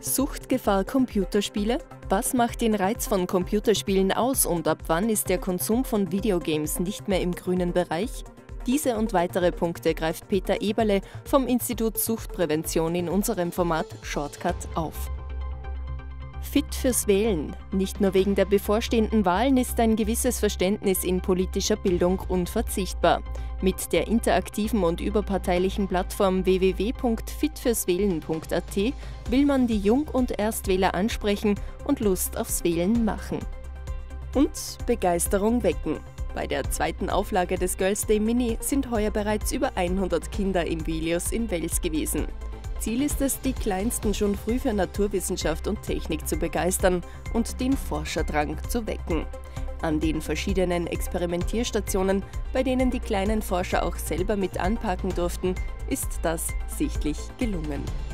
Suchtgefahr Computerspiele? Was macht den Reiz von Computerspielen aus und ab wann ist der Konsum von Videogames nicht mehr im grünen Bereich? Diese und weitere Punkte greift Peter Eberle vom Institut Suchtprävention in unserem Format Shortcut auf. Fit fürs Wählen. Nicht nur wegen der bevorstehenden Wahlen ist ein gewisses Verständnis in politischer Bildung unverzichtbar. Mit der interaktiven und überparteilichen Plattform www.fitfürswählen.at will man die Jung- und Erstwähler ansprechen und Lust aufs Wählen machen. Und Begeisterung wecken. Bei der zweiten Auflage des Girls Day Mini sind heuer bereits über 100 Kinder im Vilius in Wels gewesen. Ziel ist es, die Kleinsten schon früh für Naturwissenschaft und Technik zu begeistern und den Forscherdrang zu wecken. An den verschiedenen Experimentierstationen, bei denen die kleinen Forscher auch selber mit anpacken durften, ist das sichtlich gelungen.